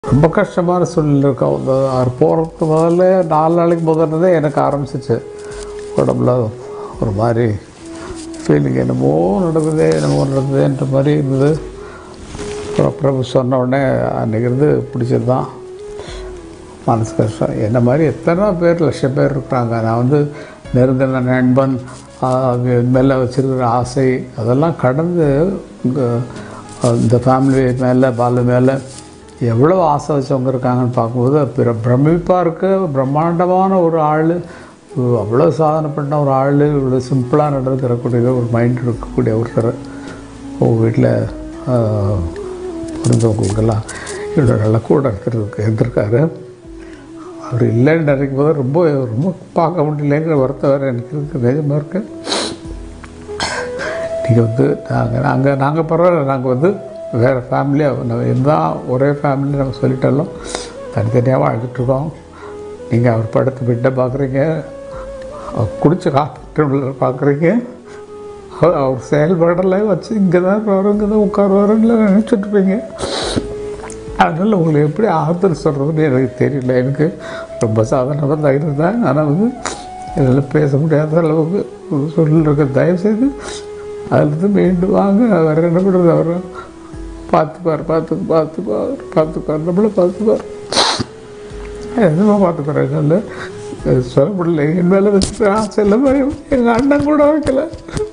ரொம்ப கஷ்டமான சூழ்நிலை இருக்கும். அவர் போகிறதுக்கு முதல்ல 4 நாளைக்கு முதல்ல எனக்கு ஆரம்பிச்சிச்சு உடம்புல ஒரு மாதிரி ஃபீலிங், என்னமோ நடக்குதுன்ற மாதிரி இருந்தது. பிரபு சொன்ன உடனே அன்றைக்கி இருந்து பிடிச்சது தான் மனசு கஷ்டம். என்ன மாதிரி எத்தனை பேர் லட்சம் பேர் இருக்கிறாங்க. நான் நெருங்கின நண்பன் மேலே வச்சுருக்கிற ஆசை அதெல்லாம் கடந்து இந்த ஃபேமிலி மேலே பாலு மேலே எவ்வளோ ஆசை வச்சவங்க இருக்காங்கன்னு பார்க்கும்போது பிரமிப்பாக இருக்குது. பிரம்மாண்டமான ஒரு ஆள், அவ்வளோ சாதனை பண்ண ஒரு ஆள், இவ்வளோ சிம்பிளாக நடந்துக்கிறக்கூடிய ஒரு மைண்ட் இருக்கக்கூடிய ஒருத்தர் உங்கள் வீட்டில் பிறந்தவங்களுக்கெல்லாம் இவ்வளோ நல்லா கூட இருந்திருக்காரு. அவர் இல்லைன்னு நினைக்கும் போது ரொம்ப ரொம்ப பார்க்க முடியலைங்கிற வருத்தம் வேறு எனக்கு இருக்குது, நிஜமாக இருக்குது. நீங்கள் நாங்கள் பரவாயில்ல, நாங்கள் வேறு ஃபேமிலியாக நம்ம இருந்தால் ஒரே ஃபேமிலி நம்ம சொல்லிட்டாலும் தனித்தனியாக வாழ்ந்துட்டுருக்கோம். நீங்கள் அவர் படுத்து பெட்டை பார்க்குறீங்க, அவர் குடிச்ச ஹாஸ்பிட்டலில் பார்க்குறீங்க, அவர் செயல்பாடெல்லாம் வச்சு இங்கே தான் இருப்பார், இங்கே தான் உட்காருவாருன்னு நினச்சிட்ருப்பீங்க. அதனால் உங்களுக்கு எப்படி ஆறுதல் சொல்கிறதுன்னு எனக்கு தெரியல. எனக்கு ரொம்ப சாதாரணமாக தைரியம் தான். ஆனால் இதெல்லாம் பேச முடியாத அளவுக்கு சொல்லிருக்க. தயவுசெய்து அதிலிருந்து மீண்டு வாங்க. வேறு என்ன பண்ணுறது, அவர் பார்த்துப்பார் நம்மளை பார்த்துப்பார், எதுவுமே பார்த்துப்பார். என்னால் சொல்ல முடியல. என் மேலே வச்சுட்டு ஆசை இல்லை பயம். எங்கள் அண்ணன் கூட வைக்கல,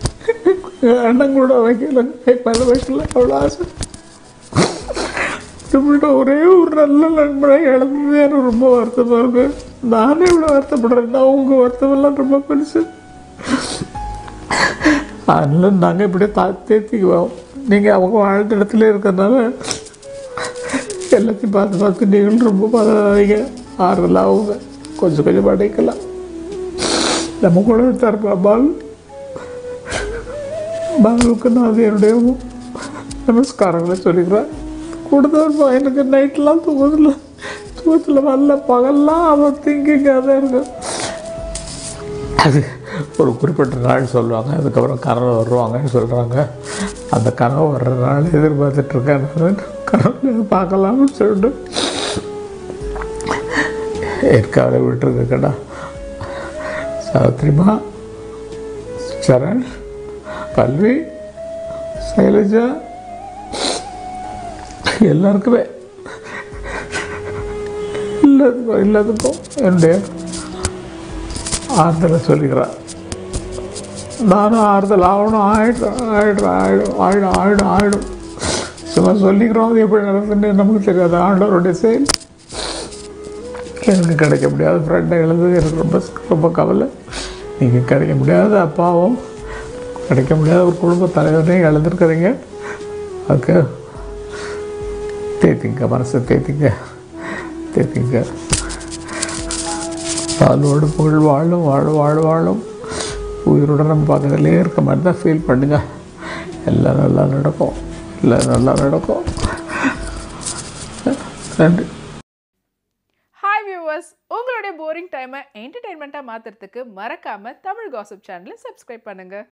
என் மேலே வைக்கல அவ்வளோ ஆசை. இப்படிட்ட ஒரே ஒரு நல்ல நண்பனை இழந்தது எனக்கு ரொம்ப வருத்தமாக இருக்கு. நானே இவ்வளோ வருத்தப்படுறேன்னா உங்கள் வருத்தமெல்லாம் ரொம்ப பெருசு. அதனால் நாங்கள் இப்படியே தேத்திக்குவோம். நீங்கள் அவங்க வாழ்ந்த இடத்துல இருக்கிறதுனால எல்லாத்தையும் பார்த்து நீங்களும் ரொம்ப பார்த்தாதீங்க. ஆறுதலாக அவங்க கொஞ்சம் அடைக்கலாம். நம்ம கூட தரப்பா பாலுக்கு நான் அது என்னுடைய நமஸ்காரங்களை சொல்லிக்கிறேன். கூடுதல் எனக்கு நைட்லாம் தூக்கத்தில் வரல, பகல்லாம் அவன் திங்கிங்க தான் இருக்கு. அது ஒரு குறிப்பிட்ட நாள் சொல்லுவாங்க, அதுக்கப்புறம் கனவு வருவாங்கன்னு சொல்கிறாங்க. அந்த கனவு வர்ற நாள் எதிர்பார்த்துட்ருக்கேன். கனவு பார்க்கலாம்னு சொல்லிட்டு ஏற்காடு விட்டுருக்கடா. சாவித்ரிமா, சரண், பல்வி, சைலஜா எல்லாருக்குமே எல்லாத்துக்கும் என்னுடைய ஆறுதலை சொல்லிக்கிறேன். நானும் ஆறுதல் ஆகணும். ஆயிடும் சும்மா சொல்லிக்கிறோம். அது எப்படி நடக்குதுன்னு நமக்கு தெரியாது. ஆண்டவருடைய செயல். எனக்கு கிடைக்க முடியாத ஃப்ரெண்டை எழுது எனக்கு ரொம்ப ரொம்ப கவலை. நீங்கள் கிடைக்க முடியாத அப்பாவும் கிடைக்க முடியாத ஒரு குடும்ப தலைவரையும் எழுந்திருக்கிறீங்க. அதுக்கு தேத்திங்க, மனசை தேத்திங்க. பாலோடு புகழ் வாழும் உயிருடன் நம்ம பக்கத்திலே இருக்க மாதிரி தான் ஃபீல் பண்ணுங்க. எல்லாம் நல்லா நடக்கும். நன்றி. ஹாய் வியூவர்ஸ், உங்களுடைய போரிங் டைமை என்டர்டெயின்மெண்ட்டாக மாற்றுறதுக்கு மறக்காமல் தமிழ் காசிப் சேனலை சப்ஸ்கிரைப் பண்ணுங்கள்.